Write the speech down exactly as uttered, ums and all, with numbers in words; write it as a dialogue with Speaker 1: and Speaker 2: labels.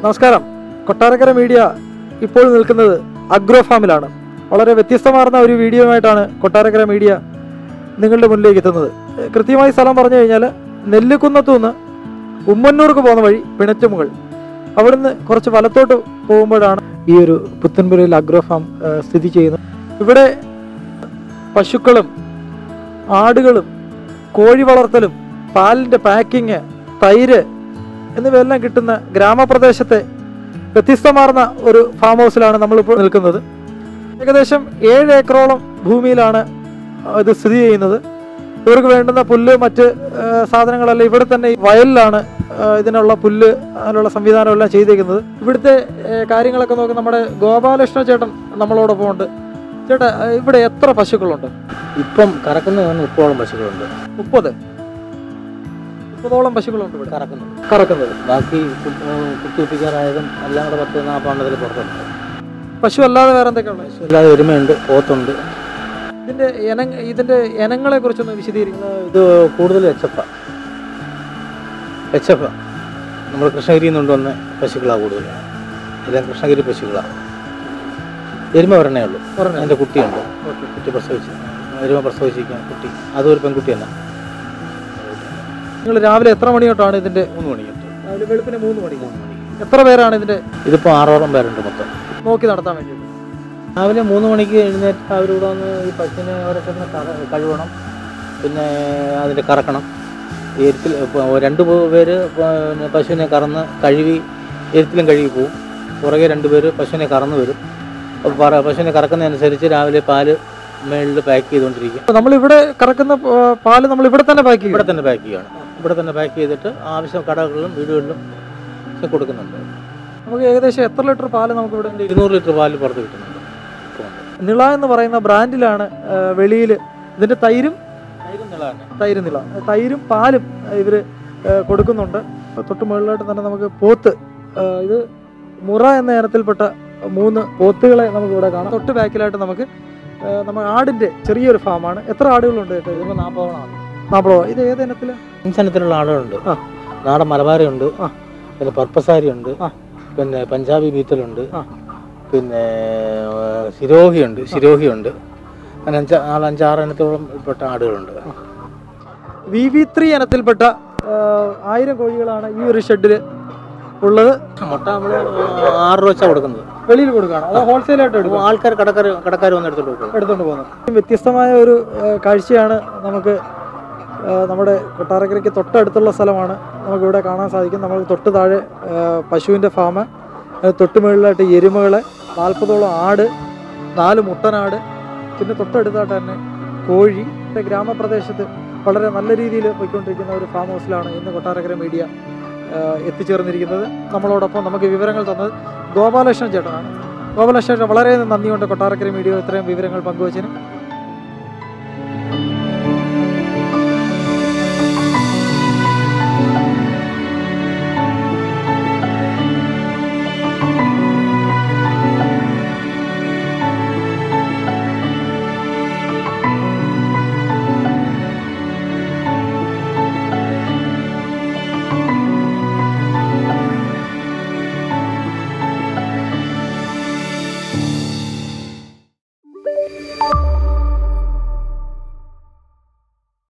Speaker 1: നമസ്കാരം. കൊട്ടാരക്കര മീഡിയ ഇപ്പോൾ നിൽക്കുന്നത് അഗ്രോ ഫാമിലാണ്. വളരെ വ്യത്യസ്തമാർന്ന ഒരു വീഡിയോയുമായിട്ടാണ് കൊട്ടാരക്കര മീഡിയ നിങ്ങളുടെ മുന്നിലേക്ക് എത്തുന്നത്. കൃത്യമായി സ്ഥലം പറഞ്ഞു കഴിഞ്ഞാൽ നെല്ലിക്കുന്നത്തു നിന്ന് ഉമ്മന്നൂർക്ക് പോകുന്ന വഴി പിണറ്റുമുകൾ, അവിടുന്ന് കുറച്ച് വലത്തോട്ട് പോകുമ്പോഴാണ് ഈ ഒരു പുത്തൻപുരയിൽ അഗ്രോ ഫാം സ്ഥിതി ചെയ്യുന്നത്. ഇവിടെ പശുക്കളും ആടുകളും കോഴി വളർത്തലും പാലിൻ്റെ പാക്കിങ്, തൈര് എന്നിവയെല്ലാം കിട്ടുന്ന ഗ്രാമപ്രദേശത്തെ വ്യത്യസ്തമാർന്ന ഒരു ഫാം ഹൗസിലാണ് നമ്മളിപ്പോൾ നിൽക്കുന്നത്. ഏകദേശം ഏഴ് ഏക്കറോളം ഭൂമിയിലാണ് ഇത് സ്ഥിതി ചെയ്യുന്നത്. ഇവർക്ക് വേണ്ടുന്ന പുല്ല്, മറ്റ് സാധനങ്ങളെല്ലാം ഇവിടെ തന്നെ വയലിലാണ് ഇതിനുള്ള പുല്ല്, അതിനുള്ള സംവിധാനമെല്ലാം ചെയ്തിരിക്കുന്നത്. ഇവിടുത്തെ കാര്യങ്ങളൊക്കെ നോക്കി നമ്മുടെ ഗോപാലകൃഷ്ണ ചേട്ടൻ നമ്മളോടൊപ്പം ഉണ്ട്. ചേട്ടാ, ഇവിടെ എത്ര പശുക്കളുണ്ട്?
Speaker 2: ഇപ്പം കറക്കുന്ന മുപ്പോളം പശുക്കളുണ്ട്.
Speaker 1: മുപ്പത് മുപ്പതോളം പശുക്കളുണ്ട് ഇവിടെ
Speaker 2: കറക്കുന്നത്
Speaker 1: കറക്കുന്നത്
Speaker 2: ബാക്കി കുത്തിവെപ്പിക്കാറായതും എല്ലാം കൂടെ പത്ത് നാൽപ്പതിൽ പുറത്തുണ്ട്.
Speaker 1: പശു അല്ലാതെ വേറെ എന്തൊക്കെയാണ്?
Speaker 2: പശു അല്ലാതെ എരുമയുണ്ട്, പോത്തുണ്ട്.
Speaker 1: ഇതിന്റെ ഇന ഇതിന്റെ ഇനങ്ങളെ കുറിച്ചൊന്ന് വിശദീകരിക്കുന്നത്.
Speaker 2: ഇത് കൂടുതൽ എച്ചപ്പ എച്ചപ്പ നമ്മൾ കൃഷ്ണഗിരിയിൽ നിന്ന് കൊണ്ടുവന്ന പശുക്കളാണ് കൂടുതൽ. എല്ലാം കൃഷ്ണഗിരി പശുക്കളാണ്. എരുമ ഒരെണ്ണേ ഉള്ളൂ. അതിൻ്റെ കുട്ടിയുണ്ട്, കുട്ടി പ്രസവിച്ച് എരുമ പ്രസവിച്ചിരിക്കുന്ന കുട്ടി, അതും ഒരു പെൺകുട്ടി തന്നെ.
Speaker 1: നിങ്ങൾ രാവിലെ എത്ര മണി തൊട്ടാണ് ഇതിന്റെ?
Speaker 2: മൂന്ന് മണി തൊട്ട്.
Speaker 1: രാവിലെ വെളുപ്പിന് മൂന്ന് മണി മൂന്ന് മണി എത്ര പേരാണ് ഇതിന്റെ?
Speaker 2: ഇതിപ്പോൾ ആറോളം പേരുണ്ട് മൊത്തം
Speaker 1: നോക്കി നടത്താൻ വേണ്ടിയിട്ട്.
Speaker 2: രാവിലെ മൂന്ന് മണിക്ക് എഴുന്നേറ്റ് അവരിവിടെ വന്ന് ഈ പശുവിനെ ഓരോരുത്തരിനെ കഴുകണം, പിന്നെ അതിൻ്റെ കറക്കണം. എരുത്തിൽ രണ്ട് പേര് പിന്നെ പശുവിനെ കറന്ന് കഴുകി എരുത്തിലും കഴുകി പോവും. പുറകെ രണ്ട് പേര് പശുവിനെ കറന്ന് വരും. പശുവിനെ കറക്കുന്നതനുസരിച്ച് രാവിലെ പാല് മേളിൽ പാക്ക് ചെയ്തുകൊണ്ടിരിക്കും.
Speaker 1: നമ്മളിവിടെ കറക്കുന്ന പാല് നമ്മൾ ഇവിടെ തന്നെ പാക്ക് ചെയ്യും?
Speaker 2: ഇവിടെ തന്നെ പാക്ക് ചെയ്യണം. ഇവിടെ തന്നെ പാക്ക് ചെയ്തിട്ട് ആവശ്യം കടകളിലും വീടുകളിലും കൊടുക്കുന്നുണ്ട്.
Speaker 1: നമുക്ക് ഏകദേശം എത്ര ലിറ്റർ പാല് നമുക്ക് ഇവിടെ?
Speaker 2: ഇരുന്നൂറ് ലിറ്റർ പാല് പുറത്ത് കിട്ടുന്നുണ്ട്.
Speaker 1: നിള എന്ന് പറയുന്ന ബ്രാൻഡിലാണ് വെളിയിൽ ഇതിന്റെ തൈരും തൈര് നിള തൈരും പാലും ഇവർ കൊടുക്കുന്നുണ്ട്. തൊട്ട് മുകളിലായിട്ട് തന്നെ നമുക്ക് പോത്ത്, ഇത് മുറ എന്ന ഇനത്തിൽപ്പെട്ട മൂന്ന് പോത്തുകളെ നമുക്ക് ഇവിടെ കാണാം. തൊട്ട് ബാക്കിലായിട്ട് നമുക്ക് നമ്മൾ ആടിന്റെ ചെറിയൊരു ഫാമാണ്. എത്ര ആടുകളുണ്ട്?
Speaker 2: ഇതിപ്പോൾ നാൽപ്പതോളം.
Speaker 1: നാൽപ്പതോളം. ഇത് ഏത് ഇനത്തില്?
Speaker 2: ഇനത്തിലുള്ള ആടുകളുണ്ട്. നാടൻ മലബാറിയുണ്ട്, പിന്നെ പർപ്പസാരിയുണ്ട്, പിന്നെ പഞ്ചാബി ബീറ്റലുണ്ട്, പിന്നെ ശിരോഹിയുണ്ട് ശിരോഹിയുണ്ട് അങ്ങനെ അഞ്ച് നാല് അഞ്ചാറ് ഇനത്തോളം പെട്ട ആടുകളുണ്ട്.
Speaker 1: വി വി ത്രീ ഇനത്തിൽപ്പെട്ട ആയിരം കോഴികളാണ് ഈ ഒരു ഷെഡിൽ ഉള്ളത്.
Speaker 2: മുട്ട നമ്മൾ ആറ് രൂപ വെച്ചാണ് കൊടുക്കുന്നത്.
Speaker 1: വെളിയിൽ കൊടുക്കുകയാണ്, അത് ഹോൾസെയിലായിട്ട് എടുക്കും.
Speaker 2: ആൾക്കാർ കടക്കാർ കടക്കാർ വന്ന് എടുത്തോണ്ട് പോകും
Speaker 1: എടുത്തുകൊണ്ട് പോകുന്നത്. വ്യത്യസ്തമായ ഒരു കാഴ്ചയാണ് നമുക്ക് നമ്മുടെ കൊട്ടാരക്കരയ്ക്ക് തൊട്ടടുത്തുള്ള സ്ഥലമാണ് നമുക്കിവിടെ കാണാൻ സാധിക്കും. നമുക്ക് തൊട്ട് താഴെ പശുവിൻ്റെ ഫാം, തൊട്ട് മുകളിലായിട്ട് എരുമകളെ, നാൽപ്പതോളം ആട്, നാല് മുട്ടനാട്, പിന്നെ തൊട്ടടുത്തായിട്ട് തന്നെ കോഴി. ഗ്രാമപ്രദേശത്ത് വളരെ നല്ല രീതിയിൽ പോയിക്കൊണ്ടിരിക്കുന്ന ഒരു ഫാം ഹൗസിലാണ് ഇന്ന് കൊട്ടാരക്കര മീഡിയ എത്തിച്ചേർന്നിരിക്കുന്നത്. നമ്മളോടൊപ്പം നമുക്ക് വിവരങ്ങൾ തന്നത് ഗോപാലകൃഷ്ണൻ ചേട്ടനാണ്. ഗോപാലകൃഷ്ണൻ ചേട്ടൻ വളരെ നന്ദിയുണ്ട് കൊട്ടാരക്കര മീഡിയ ഇത്രയും വിവരങ്ങൾ പങ്കുവച്ചതിന്.